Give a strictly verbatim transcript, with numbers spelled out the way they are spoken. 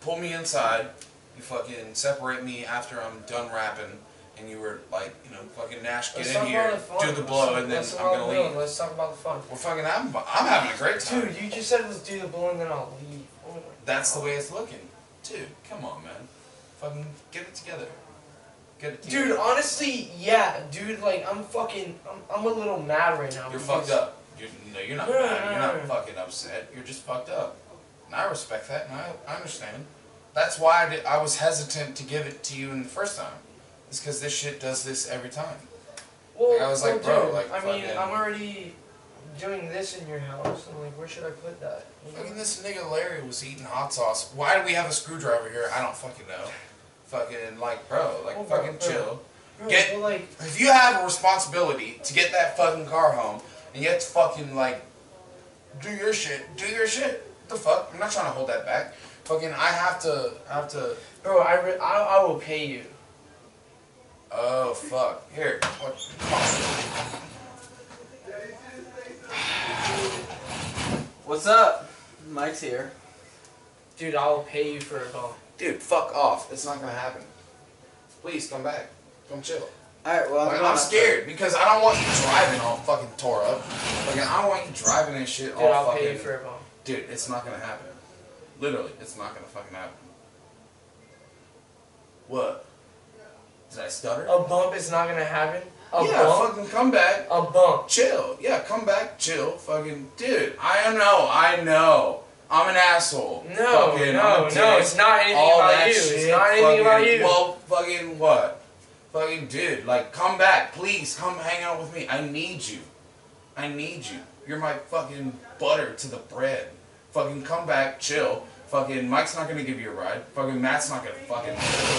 pull me inside. You fucking separate me after I'm done rapping. And you were like, you know, fucking Nash, get let's in here, the do the blow, and then let's I'm gonna leave. Let's talk about the fun. Well, fucking, I'm, I'm having a great time. Dude, you just said let's do the blow and then I'll leave. Oh That's the way it's looking. Dude, come on, man. Fucking get it together. Get it together. Dude, honestly, yeah, dude, like, I'm fucking, I'm, I'm a little mad right now. You're fucked up. You're, no, you're not No, mad. no, You're no, not no. fucking upset. You're just fucked up. And I respect that, and I, I understand. That's why I, did, I was hesitant to give it to you in the first time. It's because this shit does this every time. Well, Like, I was like, well, bro, dude, like, I mean, fucking- I'm already doing this in your house, and like, where should I put that? You know? Fucking this nigga Larry was eating hot sauce. Why do we have a screwdriver here? I don't fucking know. Fucking, like, bro, like, Well, bro, fucking bro. chill. Bro, Get, well, like, if you have a responsibility to get that fucking car home, and you have to fucking, like, do your shit, do your shit. What the fuck? I'm not trying to hold that back. Fucking, I have to, I have to... bro, I, re I, I will pay you. Oh, fuck. Here, what? Come on. What's up? Mike's here. Dude, I will pay you for a bump. Dude, fuck off. It's not gonna happen. Please, come back. Come chill. Alright, well, I'm, Like, going I'm scared because I don't want you driving all fucking tore up. Like, I don't want you driving and shit Dude, all I'll fucking... pay you for a bump. Dude, it's not gonna happen. Literally, it's not gonna fucking happen. What? Did I stutter? A bump is not gonna happen? A yeah, bump? fucking come back. A bump. Chill. Yeah, come back, chill. Fucking, dude, I know, I know. I'm an asshole. No, fucking, no, I'm a no, dick. it's not anything All about that you. shit, It's not anything fucking, about you. Well, fucking what? Fucking dude, like, come back, please, come hang out with me. I need you. I need you. You're my fucking butter to the bread. Fucking come back, chill. Fucking Mike's not gonna give you a ride. Fucking Matt's not gonna fucking